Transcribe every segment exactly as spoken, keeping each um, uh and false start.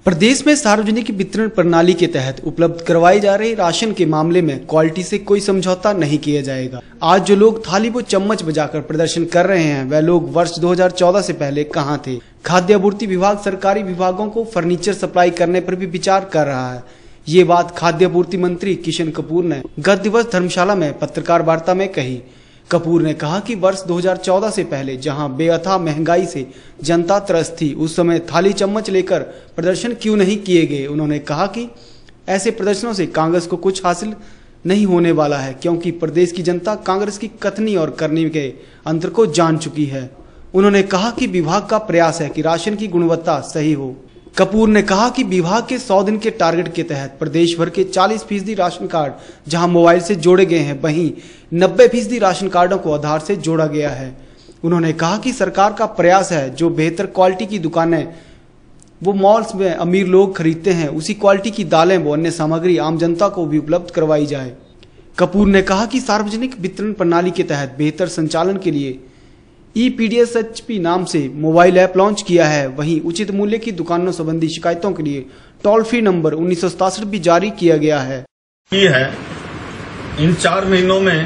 प्रदेश में सार्वजनिक वितरण प्रणाली के तहत उपलब्ध करवाए जा रहे राशन के मामले में क्वालिटी से कोई समझौता नहीं किया जाएगा। आज जो लोग थाली व चम्मच बजाकर प्रदर्शन कर रहे हैं वह लोग वर्ष दो हज़ार चौदह से पहले कहां थे। खाद्य आपूर्ति विभाग सरकारी विभागों को फर्नीचर सप्लाई करने पर भी विचार कर रहा है। ये बात खाद्य आपूर्ति मंत्री किशन कपूर ने गत दिवस धर्मशाला में पत्रकार वार्ता में कही। कपूर ने कहा कि वर्ष दो हज़ार चौदह से पहले जहां बेअथा महंगाई से जनता त्रस्त थी, उस समय थाली चम्मच लेकर प्रदर्शन क्यों नहीं किए गए। उन्होंने कहा कि ऐसे प्रदर्शनों से कांग्रेस को कुछ हासिल नहीं होने वाला है, क्योंकि प्रदेश की जनता कांग्रेस की कथनी और करनी के अंतर को जान चुकी है। उन्होंने कहा कि विभाग का प्रयास है कि राशन की गुणवत्ता सही हो। कपूर ने कहा कि विभाग के सौ दिन के टारगेट के तहत प्रदेश भर के चालीस फीसदी राशन कार्ड जहां मोबाइल से जोड़े गए हैं, वहीं नब्बे फीसदी राशन कार्डों को आधार से जोड़ा गया है। उन्होंने कहा कि सरकार का प्रयास है जो बेहतर क्वालिटी की दुकानें वो मॉल्स में अमीर लोग खरीदते हैं, उसी क्वालिटी की दालें व अन्य सामग्री आम जनता को भी उपलब्ध करवाई जाए। कपूर ने कहा कि सार्वजनिक वितरण प्रणाली के तहत बेहतर संचालन के लिए E P D S H P नाम से मोबाइल ऐप लॉन्च किया है। वहीं उचित मूल्य की दुकानों संबंधी शिकायतों के लिए टोल फ्री नंबर उन्नीस सौ सतासठ भी जारी किया गया है। ये है इन चार महीनों में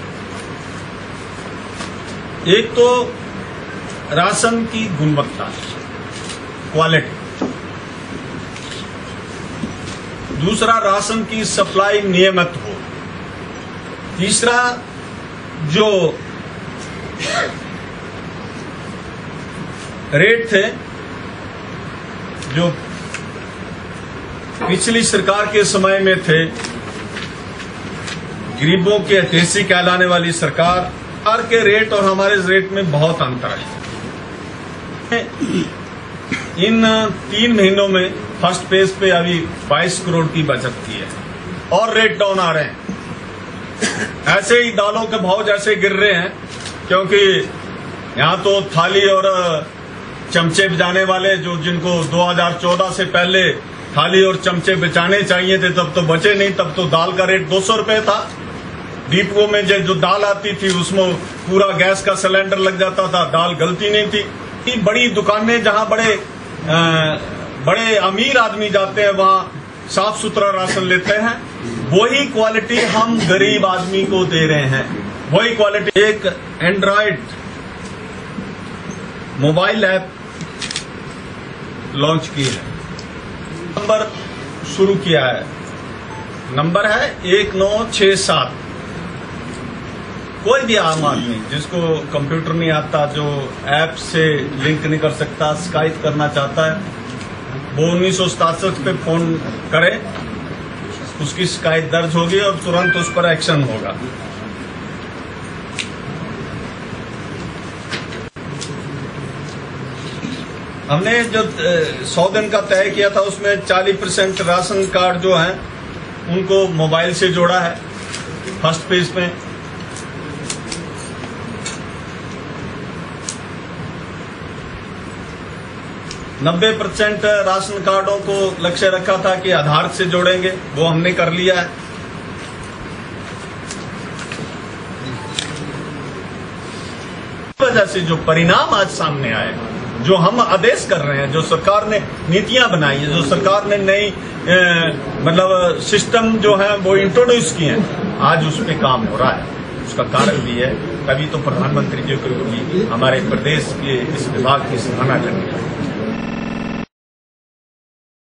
एक तो राशन की गुणवत्ता, क्वालिटी, दूसरा राशन की सप्लाई नियमित हो, तीसरा जो रेट थे जो पिछली सरकार के समय में थे, गरीबों के हितैषी कहलाने वाली सरकार के रेट और हमारे रेट में बहुत अंतर है। इन तीन महीनों में फर्स्ट पेज पे अभी बाईस करोड़ की बचत की है और रेट डाउन आ रहे हैं। ऐसे ही दालों के भाव जैसे गिर रहे हैं, क्योंकि यहां तो थाली और चमचे बजाने वाले जो जिनको दो हज़ार चौदह से पहले थाली और चमचे बचाने चाहिए थे तब तो बचे नहीं। तब तो दाल का रेट दो सौ रुपये था। डिपुओं में जो दाल आती थी उसमें पूरा गैस का सिलेंडर लग जाता था, दाल गलती नहीं थी। बड़ी दुकानें जहां बड़े आ, बड़े अमीर आदमी जाते हैं वहां साफ सुथरा राशन लेते हैं। वही क्वालिटी हम गरीब आदमी को दे रहे हैं, वही क्वालिटी। एक एंड्रॉयड मोबाइल ऐप लॉन्च की है, नंबर शुरू किया है, नंबर है एक नौ छह सात। कोई भी आम आदमी जिसको कंप्यूटर नहीं आता, जो ऐप से लिंक नहीं कर सकता, शिकायत करना चाहता है, वो उन्नीस सौ सतासठ पे फोन करे, उसकी शिकायत दर्ज होगी और तुरंत उस पर एक्शन होगा। हमने जो सौ दिन का तय किया था उसमें चालीस परसेंट राशन कार्ड जो हैं उनको मोबाइल से जोड़ा है फर्स्ट पेज में। नब्बे परसेंट राशन कार्डों को लक्ष्य रखा था कि आधार से जोड़ेंगे, वो हमने कर लिया है। वजह से जो परिणाम आज सामने आए, जो हम आदेश कर रहे हैं, जो सरकार ने नीतियां बनाई है, जो सरकार ने नई मतलब सिस्टम जो है वो इंट्रोड्यूस किए हैं, आज उस पर काम हो रहा है। उसका कारण भी है, तभी तो प्रधानमंत्री जी को हमारे प्रदेश के इस विभाग की सराहना करनी है।